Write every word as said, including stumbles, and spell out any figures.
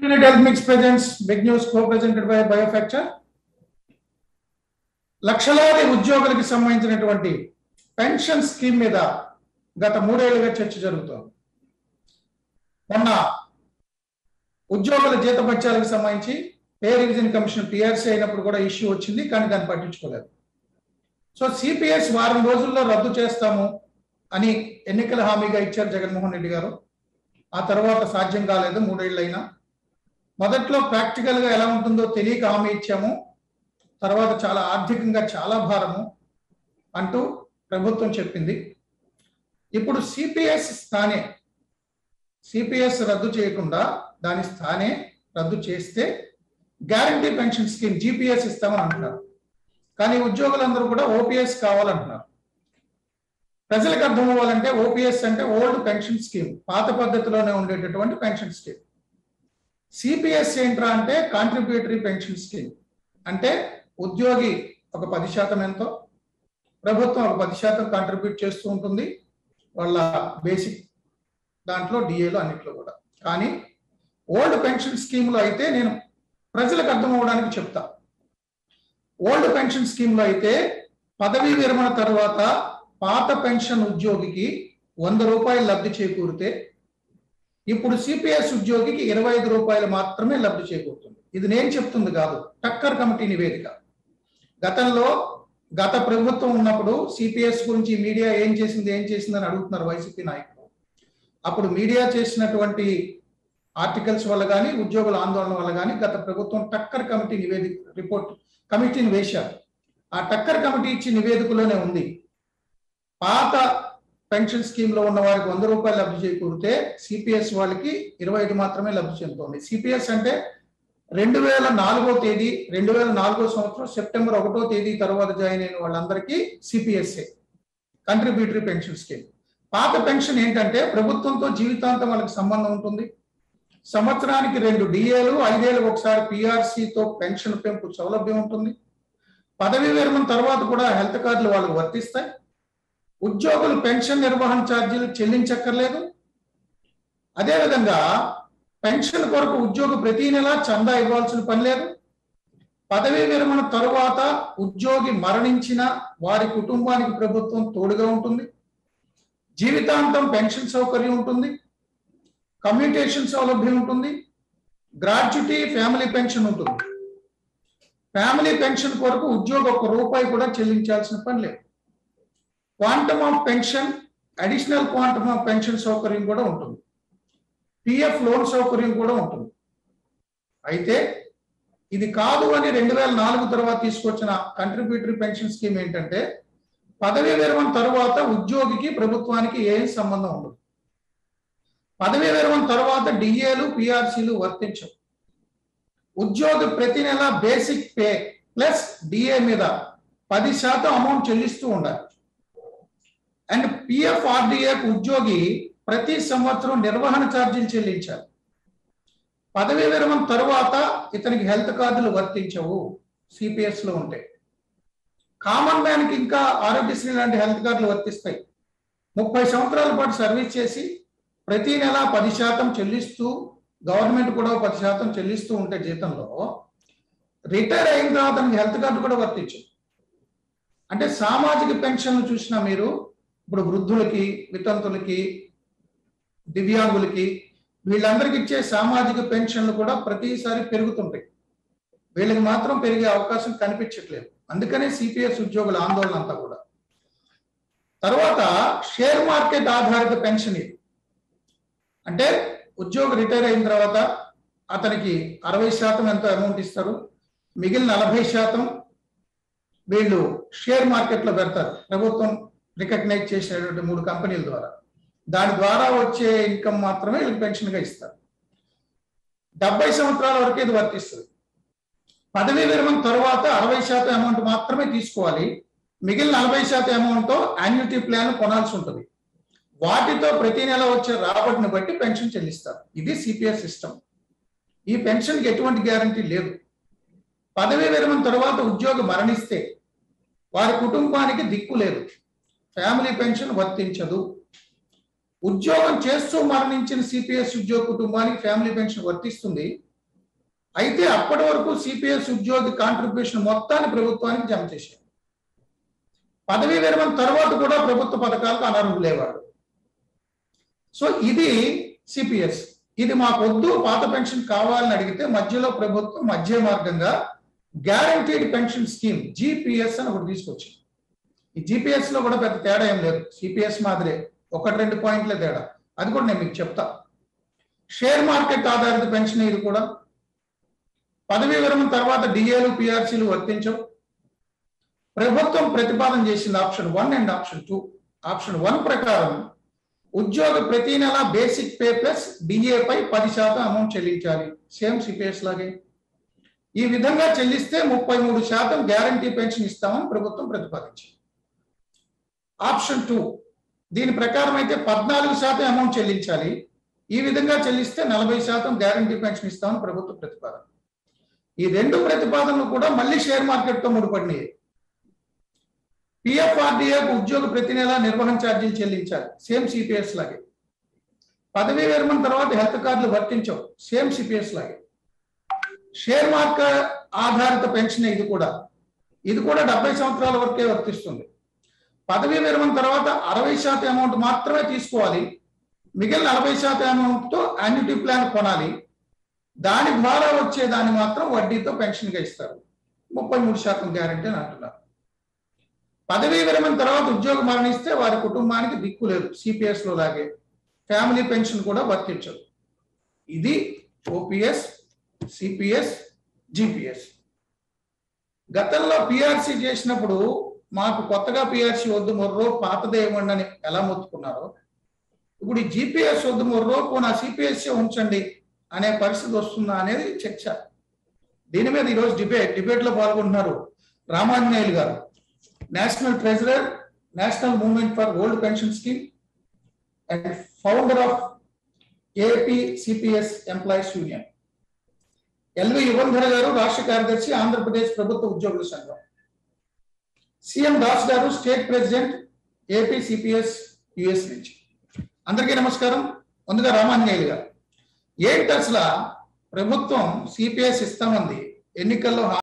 Infinite Health Mix presents big news co-presented by Biofacture. లక్షలాది ఉద్యోగులకు సంబంధించినటువంటి పెన్షన్ స్కీమ్ మీద గత మూడేళ్లుగా చర్చ జరుగుతోంది. మొన్న ఉద్యోగుల జీతభత్యాలకు సంబంధించి పే రివిజన్ కమిషన్ టీఆర్సీ అయినప్పుడు కూడా ఇష్యూ వచ్చింది, కానీ దాన్ని పట్టించుకోలేదు. సో సిపిఎస్ వారం రోజుల్లో రద్దు చేస్తాము అని ఎన్నికల హామీగా ఇచ్చారు జగన్మోహన్ రెడ్డి గారు. ఆ తర్వాత సాధ్యం కాలేదు. మూడేళ్ళైనా మొదట్లో ప్రాక్టికల్ గా ఎలా ఉంటుందో తెలియక హామీ ఇచ్చాము, తర్వాత చాలా ఆర్థికంగా చాలా భారము అంటూ ప్రభుత్వం చెప్పింది. ఇప్పుడు సిపిఎస్ స్థానే సిపిఎస్ రద్దు చేయకుండా దాని స్థానే రద్దు చేస్తే గ్యారంటీ పెన్షన్ స్కీమ్ జిపిఎస్ ఇస్తామని అంటున్నారు. కానీ ఉద్యోగులందరూ కూడా ఓపీఎస్ కావాలంటున్నారు. ప్రజలకు అర్థం అవ్వాలంటే ఓపీఎస్ అంటే ఓల్డ్ పెన్షన్ స్కీమ్, పాత పద్ధతిలోనే ఉండేటటువంటి పెన్షన్ స్కీమ్. సిపిఎస్ ఏంట్రా అంటే కాంట్రిబ్యూటరీ పెన్షన్ స్కీమ్. అంటే ఉద్యోగి ఒక పది శాతం ఎంతో, ప్రభుత్వం ఒక పది శాతం కాంట్రిబ్యూట్ చేస్తూ ఉంటుంది వాళ్ళ బేసిక్ దాంట్లో, డిఏలో, అన్నిట్లో కూడా. కానీ ఓల్డ్ పెన్షన్ స్కీమ్లో అయితే, నేను ప్రజలకు అర్థం అవ్వడానికి చెప్తా, ఓల్డ్ పెన్షన్ స్కీమ్లో అయితే పదవీ విరమణ తర్వాత పాత పెన్షన్ ఉద్యోగికి వంద రూపాయలు లబ్ధి చేకూరితే ఇప్పుడు సిపిఎస్ ఉద్యోగికి ఇరవై ఐదు రూపాయలు మాత్రమే లబ్ధి చేకూరుతుంది. ఇది నేను చెప్తుంది కాదు, టక్కర్ కమిటీ నివేదిక. గతంలో గత ప్రభుత్వం ఉన్నప్పుడు సిపిఎస్ గురించి మీడియా ఏం చేసింది ఏం చేసిందని అడుగుతున్నారు వైసీపీ నాయకులు. అప్పుడు మీడియా చేసినటువంటి ఆర్టికల్స్ వల్ల కానీ, ఉద్యోగుల ఆందోళన వల్ల కానీ గత ప్రభుత్వం టక్కర్ కమిటీ నివేదిక రిపోర్ట్ కమిటీని వేశారు. ఆ టక్కర్ కమిటీ ఇచ్చి నివేదికలోనే ఉంది, పాత పెన్షన్ స్కీమ్ లో ఉన్న వారికి వంద రూపాయలు లబ్ధి చేకూరితే సిపిఎస్ వాళ్ళకి ఇరవై ఐదు మాత్రమే లబ్ధి చెందుతుంది. సిపిఎస్ అంటే రెండు వేల నాలుగో తేదీ రెండు వేల నాలుగో సంవత్సరం సెప్టెంబర్ ఒకటో తేదీ తర్వాత జాయిన్ అయిన వాళ్ళందరికీ సిపిఎస్ఏ, కంట్రిబ్యూటరీ పెన్షన్ స్కీమ్. పాత పెన్షన్ ఏంటంటే ప్రభుత్వంతో జీవితాంతం వాళ్ళకి సంబంధం ఉంటుంది. సంవత్సరానికి రెండు డిఏలు, ఐదేళ్ళకు ఒకసారి పిఆర్సీతో పెన్షన్ పెంపు సౌలభ్యం ఉంటుంది. పదవీ విరమణ తర్వాత కూడా హెల్త్ కార్డులు వాళ్ళకు వర్తిస్తాయి. ఉద్యోగులు పెన్షన్ నిర్వహణ ఛార్జీలు చెల్లించక్కర్లేదు. అదేవిధంగా పెన్షన్ కొరకు ఉద్యోగి ప్రతి నెల చందా ఇవ్వాల్సిన పని లేదు. పదవీ విరమణ తరువాత ఉద్యోగి మరణించిన వారి కుటుంబానికి ప్రభుత్వం తోడుగా ఉంటుంది. జీవితాంతం పెన్షన్ సౌకర్యం ఉంటుంది, కమ్యూటేషన్ సౌలభ్యం ఉంటుంది, గ్రాట్యుటీ ఫ్యామిలీ పెన్షన్ ఉంటుంది. ఫ్యామిలీ పెన్షన్ కొరకు ఉద్యోగి ఒక్క రూపాయి కూడా చెల్లించాల్సిన పని లేదు. Quantum of pension, additional quantum of pension సౌకర్యం కూడా ఉంటుంది. పిఎఫ్ లోన్ సౌకర్యం కూడా ఉంటుంది. అయితే ఇది కాదు అని రెండు వేల నాలుగు తర్వాత తీసుకొచ్చిన కంట్రిబ్యూటరీ పెన్షన్ స్కీమ్ ఏంటంటే పదవీ విరమణ తరువాత ఉద్యోగికి ప్రభుత్వానికి ఏం సంబంధం ఉండదు. పదవీ విరమణ తర్వాత డిఏలు, పిఆర్సీలు వర్తించవు. ఉద్యోగి ప్రతి నెల బేసిక్ పే ప్లస్ డిఏ మీద పది శాతం అమౌంట్ చెల్లిస్తూ ఉండాలి. అండ్ పిఎఫ్ ఆర్డీఏకు ఉద్యోగి ప్రతి సంవత్సరం నిర్వహణ ఛార్జీలు చెల్లించాలి. పదవీ విరమణ తరువాత ఇతనికి హెల్త్ కార్డులు వర్తించవు సిపిఎస్ లో ఉంటే. కామన్ మ్యాన్ కి ఇంకా ఆరోగ్యశ్రీ లాంటి హెల్త్ కార్డులు వర్తిస్తాయి. ముప్పై సంవత్సరాల పాటు సర్వీస్ చేసి ప్రతి నెల పది శాతం చెల్లిస్తూ, గవర్నమెంట్ కూడా పది శాతం చెల్లిస్తూ ఉంటే జీతంలో, రిటైర్ అయిన తర్వాత అతనికి హెల్త్ కార్డు కూడా వర్తించు. అంటే సామాజిక పెన్షన్లు చూసినా మీరు, ఇప్పుడు వృద్ధులకి, వితంతులకి, దివ్యాంగులకి, వీళ్ళందరికీ ఇచ్చే సామాజిక పెన్షన్లు కూడా ప్రతిసారి పెరుగుతుంటాయి. వీళ్ళకి మాత్రం పెరిగే అవకాశం కనిపించట్లేదు. అందుకనే సిపిఎస్ ఉద్యోగుల ఆందోళన అంతా కూడా. తర్వాత షేర్ మార్కెట్ ఆధారిత పెన్షన్. ఇది అంటే ఉద్యోగి రిటైర్ అయిన తర్వాత అతనికి అరవై శాతం ఎంతో అమౌంట్ ఇస్తారు, మిగిలిన నలభై శాతం వీళ్ళు షేర్ మార్కెట్లో పెడతారు. ప్రభుత్వం రికగ్నైజ్ చేసినటువంటి మూడు కంపెనీల ద్వారా, దాని ద్వారా వచ్చే ఇన్కమ్ మాత్రమే వీళ్ళకి పెన్షన్గా ఇస్తారు. డెబ్బై సంవత్సరాల వరకు ఇది వర్తిస్తుంది. పదవీ విరమణ తర్వాత అరవై శాతం అమౌంట్ మాత్రమే తీసుకోవాలి. మిగిలిన నలభై శాతం అమౌంట్తో యాన్యుటీ ప్లాన్ కొనాల్సి ఉంటుంది. వాటితో ప్రతి నెల వచ్చే రాబడిని బట్టి పెన్షన్ చెల్లిస్తారు. ఇది సిపిఎస్ సిస్టమ్. ఈ పెన్షన్కి ఎటువంటి గ్యారంటీ లేదు. పదవీ విరమణ తర్వాత ఉద్యోగి మరణిస్తే వారి కుటుంబానికి దిక్కు లేదు, ఫ్యామిలీ పెన్షన్ వర్తించదు. ఉద్యోగం చేస్తూ మరణించిన సిపిఎస్ ఉద్యోగ కుటుంబానికి ఫ్యామిలీ పెన్షన్ వర్తిస్తుంది, అయితే అప్పటి వరకు సిపిఎస్ ఉద్యోగి కాంట్రిబ్యూషన్ మొత్తాన్ని ప్రభుత్వానికి జమ చేశారు. పదవీ విరమణ తర్వాత కూడా ప్రభుత్వ పథకాలకు అనర్హులేవాడు. సో ఇది సిపిఎస్. ఇది మాకు వద్దు, పాత పెన్షన్ కావాలని అడిగితే మధ్యలో ప్రభుత్వం మధ్య మార్గంగా గ్యారంటీడ్ పెన్షన్ స్కీమ్ జిపిఎస్ అని ఒకటి తీసుకొచ్చింది. ఈ జిపిఎస్ లో కూడా పెద్ద తేడా ఏం లేదు, సిపిఎస్ మాదిరే, ఒకటి రెండు పాయింట్లే తేడా. అది కూడా నేను మీకు చెప్తా. షేర్ మార్కెట్ ఆధారిత పెన్షన్ ఇది కూడా. పదవీ విరమణ తర్వాత డిఏలు పిఆర్సీలు వర్తించవు. ప్రభుత్వం ప్రతిపాదన చేసింది option one and option two. Option one ప్రకారం ఉద్యోగి ప్రతి నెల బేసిక్ పే ప్లస్ డిఏ పై పది శాతం అమౌంట్ చెల్లించాలి, సేమ్ సిపిఎస్ లాగే. ఈ విధంగా చెల్లిస్తే ముప్పై మూడు శాతం గ్యారంటీ పెన్షన్ ఇస్తామని ప్రభుత్వం ప్రతిపాదించింది. ఆప్షన్ టూ, దీని ప్రకారం అయితే పద్నాలుగు శాతం అమౌంట్ చెల్లించాలి. ఈ విధంగా చెల్లిస్తే నలభై శాతం గ్యారంటీ పెన్షన్ ఇస్తామని ప్రభుత్వ ప్రతిపాదన. ఈ రెండు ప్రతిపాదనలు కూడా మళ్ళీ షేర్ మార్కెట్ తో ముడిపడినాయి. పిఎఫ్ఆర్డిఏకు ఉద్యోగి ప్రతి నెల నిర్వహణ ఛార్జీలు చెల్లించాలి, సేమ్ సిపిఎస్ లాగే. పదవీ విరమణ తర్వాత హెల్త్ కార్డులు వర్తించవు, సేమ్ సిపిఎస్ లాగే. షేర్ మార్కెట్ ఆధారిత పెన్షన్ ఇది కూడా. ఇది కూడా డెబ్బై సంవత్సరాల వరకే వర్తిస్తుంది. పదవీ విరమణ తర్వాత అరవై శాతం అమౌంట్ మాత్రమే తీసుకోవాలి, మిగిలిన నలభై శాతం అమౌంట్ తో యాన్యుటీ ప్లాన్ కొనాలి. దాని ద్వారా వచ్చే దాన్ని మాత్రం వడ్డీతో పెన్షన్ గా ఇస్తారు, ముప్పై మూడు శాతం గ్యారంటీ అని అంటున్నారు. పదవీ విరమణ తర్వాత ఉద్యోగం మరణిస్తే వారి కుటుంబానికి దిక్కు లేదు, సిపిఎస్ లో లాగే. ఫ్యామిలీ పెన్షన్ కూడా వర్తించదు. ఇది ఓపీఎస్, సిపిఎస్, జిపిఎస్. గతంలో పిఆర్సీ చేసినప్పుడు మాకు కొత్తగా పిఆర్సీ వద్దు మొర్రో, పాతదే ఇవ్వండి అని ఎలా మొత్తుకున్నారో, ఇప్పుడు ఈ జిపిఎస్ వద్దు మొర్రో, నా సిపిఎస్ ఉంచండి అనే పరిస్థితి వస్తుందా అనేది చర్చ. దీని మీద ఈరోజు డిబేట్ డిబేట్ లో పాల్గొంటున్నారు Ramanjaneyulu garu, national treasurer, national movement for old pension scheme and founder of AP CPS employees union. LV Yugandhar garu, రాష్ట్ర కార్యదర్శి, ఆంధ్రప్రదేశ్ ప్రభుత్వ ఉద్యోగుల సంఘం. సిఎం దాస్ గారు, state president, AP CPS US నుంచి. అందరికీ నమస్కారం. ముందుగా రామాంజనేయులు గారు, ఏంటి అసలు ప్రభుత్వం సిపిఎస్ ఇస్తామంది, ఎన్నికల్లో